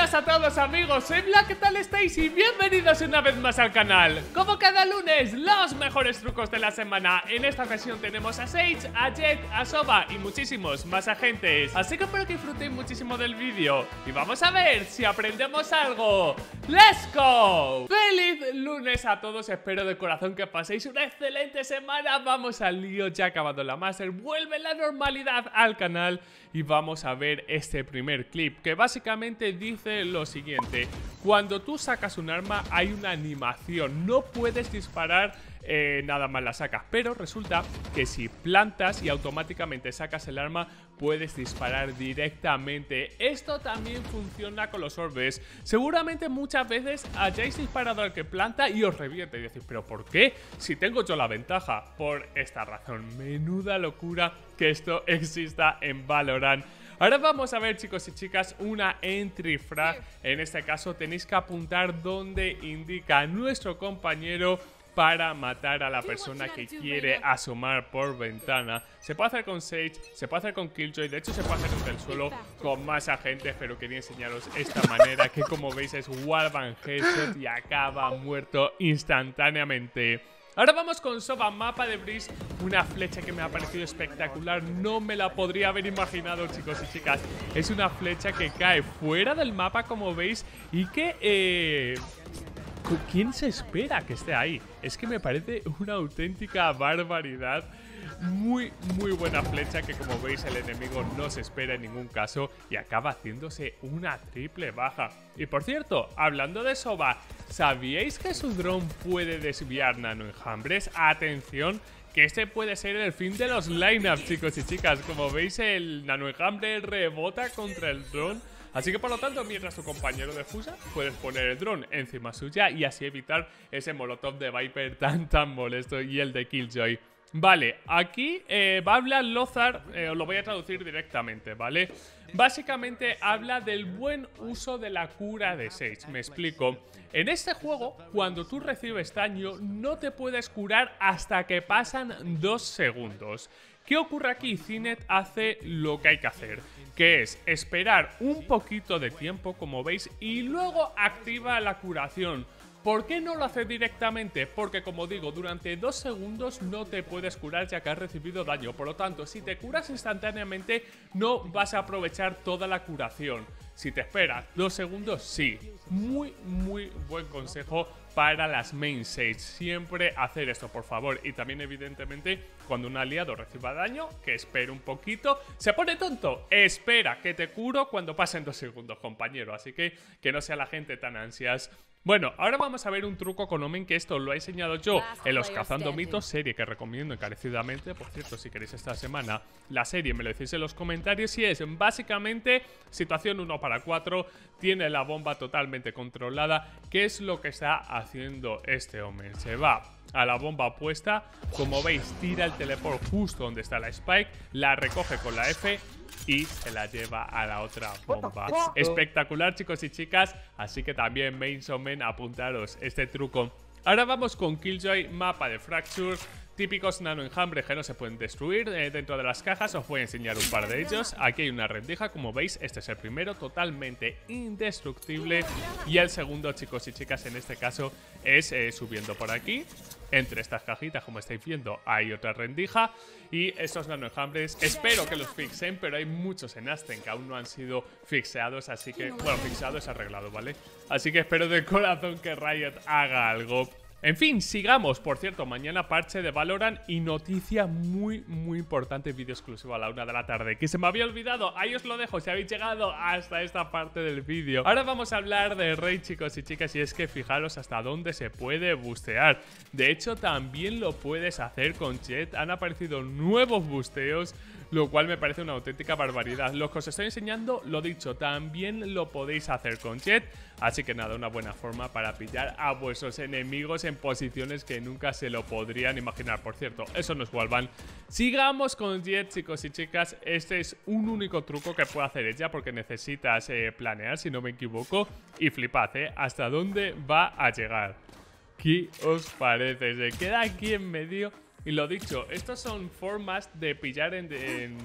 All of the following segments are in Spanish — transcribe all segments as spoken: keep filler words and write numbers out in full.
Buenas a todos amigos, soy Black, ¿qué tal estáis? Y bienvenidos una vez más al canal. Como cada lunes, los mejores trucos de la semana. En esta ocasión tenemos a Sage, a Jet, a Sova y muchísimos más agentes. Así que espero que disfrutéis muchísimo del vídeo y vamos a ver si aprendemos algo. ¡Let's go! ¡Feliz lunes a todos! Espero de corazón que paséis una excelente semana. Vamos al lío, ya acabado la Master, vuelve la normalidad al canal y vamos a ver este primer clip que básicamente dice lo siguiente: cuando tú sacas un arma hay una animación, no puedes disparar eh, nada más la sacas, pero resulta que si plantas y automáticamente sacas el arma puedes disparar directamente. Esto también funciona con los orbes. Seguramente muchas veces hayáis disparado al que planta y os revienta y decís, ¿pero por qué? Si tengo yo la ventaja. Por esta razón. Menuda locura que esto exista en Valorant. Ahora vamos a ver, chicos y chicas, una entry frag. En este caso tenéis que apuntar donde indica nuestro compañero para matar a la persona que quiere asomar por ventana. Se puede hacer con Sage, se puede hacer con Killjoy, de hecho se puede hacer desde el suelo con más agentes, pero quería enseñaros esta manera que, como veis, es wallbang headshot y acaba muerto instantáneamente. Ahora vamos con Sova, mapa de Breeze, una flecha que me ha parecido espectacular, no me la podría haber imaginado, chicos y chicas. Es una flecha que cae fuera del mapa, como veis, y que... Eh... ¿quién se espera que esté ahí? Es que me parece una auténtica barbaridad. Muy, muy buena flecha que, como veis, el enemigo no se espera en ningún caso y acaba haciéndose una triple baja. Y por cierto, hablando de Sova, ¿sabíais que su dron puede desviar nanoenjambres? Atención, que este puede ser el fin de los lineups, chicos y chicas. Como veis, el nanoenjambre rebota contra el dron. Así que, por lo tanto, mientras tu compañero defusa, puedes poner el dron encima suya y así evitar ese molotov de Viper tan tan molesto y el de Killjoy. Vale, aquí eh, va a hablar Lothar, eh, os lo voy a traducir directamente, ¿vale? Básicamente habla del buen uso de la cura de Sage, me explico. En este juego, cuando tú recibes daño, no te puedes curar hasta que pasan dos segundos. ¿Qué ocurre aquí? Cinet hace lo que hay que hacer, que es esperar un poquito de tiempo, como veis, y luego activa la curación. ¿Por qué no lo hace directamente? Porque, como digo, durante dos segundos no te puedes curar ya que has recibido daño. Por lo tanto, si te curas instantáneamente, no vas a aprovechar toda la curación. Si te esperas dos segundos, sí. Muy, muy buen consejo para las main Sage. Siempre hacer esto, por favor. Y también, evidentemente, cuando un aliado reciba daño, que espere un poquito. ¿Se pone tonto? Espera, que te curo cuando pasen dos segundos, compañero. Así que que no sea la gente tan ansias. Bueno, ahora vamos a ver un truco con Omen, que esto lo he enseñado yo en los Cazando Mitos, serie que recomiendo encarecidamente. Por cierto, si queréis esta semana la serie, me lo decís en los comentarios. Y es básicamente situación uno para cuatro, tiene la bomba totalmente controlada. ¿Qué es lo que está haciendo este Omen? Se va a la bomba puesta, como veis, tira el teleport justo donde está la Spike, la recoge con la F y se la lleva a la otra bomba. Espectacular, chicos y chicas. Así que también, mains o men, apuntaros este truco. Ahora vamos con Killjoy, mapa de Fracture. Típicos nanoenjambres que no se pueden destruir eh, dentro de las cajas. Os voy a enseñar un par de ellos. Aquí hay una rendija, como veis, este es el primero, totalmente indestructible. Y el segundo, chicos y chicas, en este caso es eh, subiendo por aquí. Entre estas cajitas, como estáis viendo, hay otra rendija. Y estos nanoenjambres, espero que los fixen, pero hay muchos en Aston que aún no han sido fixeados. Así que, bueno, fixeado es arreglado, ¿vale? Así que espero de corazón que Riot haga algo. En fin, sigamos. Por cierto, mañana parche de Valorant y noticia muy, muy importante, vídeo exclusivo a la una de la tarde, que se me había olvidado. Ahí os lo dejo si habéis llegado hasta esta parte del vídeo. Ahora vamos a hablar de Raid, chicos y chicas, y es que fijaros hasta dónde se puede bustear. De hecho, también lo puedes hacer con Jet. Han aparecido nuevos busteos, lo cual me parece una auténtica barbaridad. Lo que os estoy enseñando, lo dicho, también lo podéis hacer con Jet. Así que nada, una buena forma para pillar a vuestros enemigos en posiciones que nunca se lo podrían imaginar. Por cierto, eso no es wallbang. Sigamos con Jet, chicos y chicas. Este es un único truco que puede hacer ella, porque necesitas eh, planear, si no me equivoco. Y flipad, ¿eh? Hasta dónde va a llegar. ¿Qué os parece? Se queda aquí en medio. Y lo dicho, estos son formas de pillar en, en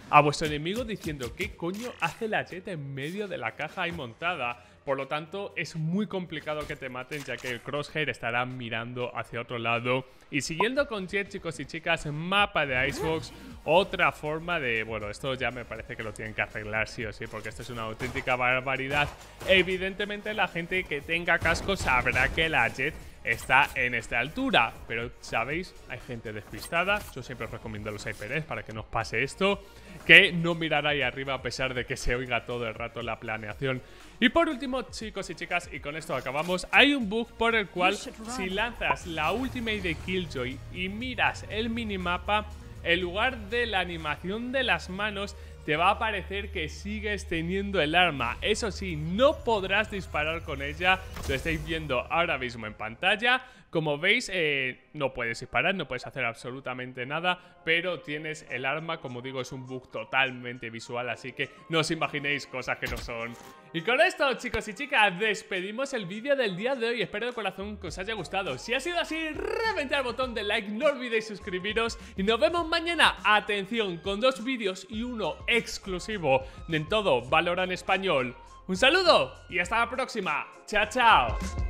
a vuestro enemigo diciendo ¿qué coño hace la Jet en medio de la caja ahí montada? Por lo tanto, es muy complicado que te maten, ya que el Crosshair estará mirando hacia otro lado. Y siguiendo con Jet, chicos y chicas, mapa de Icebox, otra forma de... Bueno, esto ya me parece que lo tienen que arreglar sí o sí, porque esto es una auténtica barbaridad. Evidentemente, la gente que tenga casco sabrá que la Jet está en esta altura, pero sabéis, hay gente despistada. Yo siempre os recomiendo a los HyperX para que no os pase esto, que no mirar ahí arriba a pesar de que se oiga todo el rato la planeación. Y por último, chicos y chicas, y con esto acabamos, hay un bug por el cual si lanzas la ultimate de Killjoy y miras el minimapa, en lugar de la animación de las manos te va a aparecer que sigues teniendo el arma. Eso sí, no podrás disparar con ella. Lo estáis viendo ahora mismo en pantalla. Como veis, eh, no puedes disparar, no puedes hacer absolutamente nada, pero tienes el arma. Como digo, es un bug totalmente visual, así que no os imaginéis cosas que no son. Y con esto, chicos y chicas, despedimos el vídeo del día de hoy. Espero de corazón que os haya gustado. Si ha sido así, reventad el botón de like, no olvidéis suscribiros y nos vemos mañana. Atención, con dos vídeos y uno exclusivo de En Todo Valorant Español. Un saludo y hasta la próxima. Chao, chao.